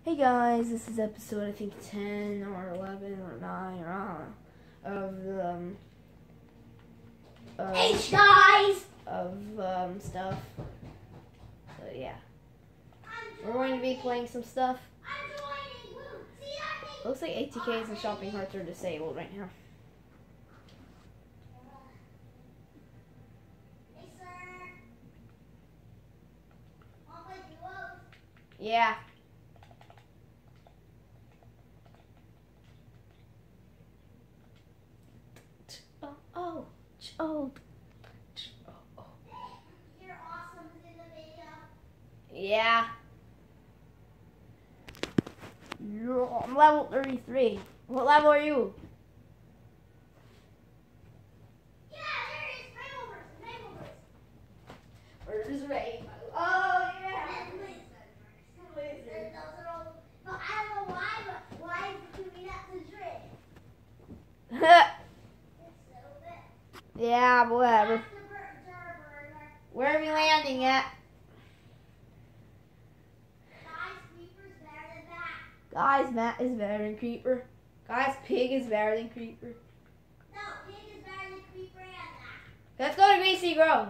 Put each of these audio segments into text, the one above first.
Hey guys, this is episode I think 10 or 11 or 9 or I don't know, of H guys of stuff. So yeah, we're going to be playing some stuff. Looks like ATKs and shopping carts are disabled right now. Hey sir, wanna play duos? Yeah. Oh. You're awesome in the video. Yeah. I'm level 33. What level are you? Yeah, there is Rainbow Where's Ray? Oh yeah. But I don't know why is it doing that to Drake? It's so bad. Yeah, whatever. That's the burger. Where are we landing at? Guys, Creeper's better than that. Guys, Matt is better than Creeper. Guys, Pig is better than Creeper. No, Pig is better than Creeper and that. Let's go to Greasy Grove.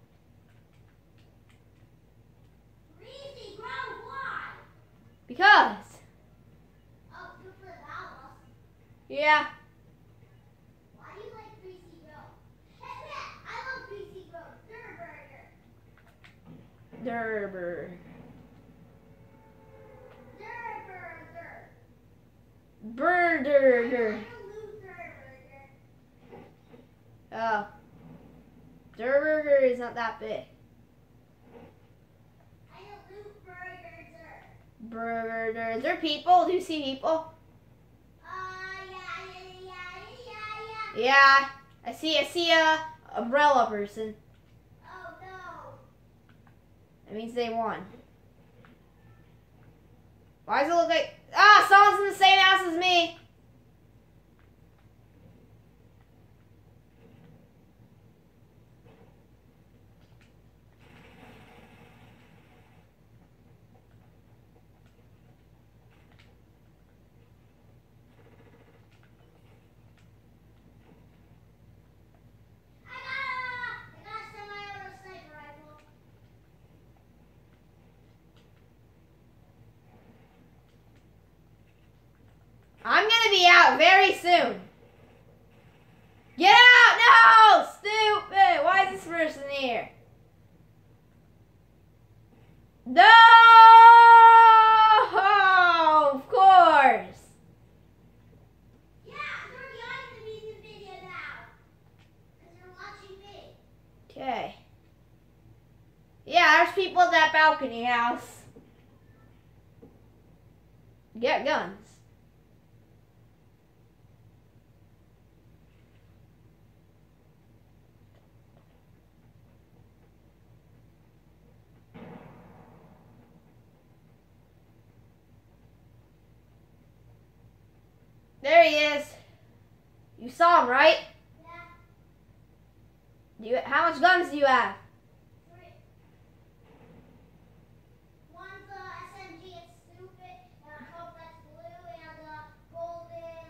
Greasy Grove, why? Because. Oh, good for the Valves. Yeah. Why do you like Greasy Grove? Hey, Matt, I love Greasy Grove. Durburger. Burger. Oh. Durburger is not that big. Burger. Is there people? Do you see people? Yeah. I see a umbrella person. Oh no. That means they won. Why does it look like... Ah, someone's in the same house as me. I got a semi-auto sniper rifle. I'm gonna be out very soon. Get out! No! Stupid! Why is this person here? No! Of course! Yeah, they're behind me in the video now. Because they're watching me. Okay. Yeah, there's people at that balcony house. Get guns. There he is. You saw him, right? Yeah, How much guns do you have? 3. One's SMG, it's stupid. I hope that's blue and golden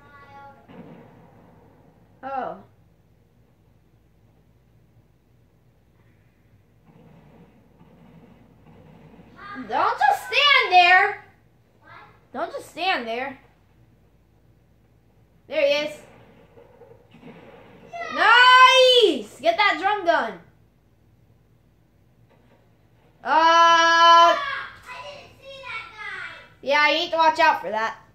style. Oh. Don't just stand there. What? Don't just stand there. There he is. Nice! Get that drum gun. I didn't see that guy. Yeah, you need to watch out for that.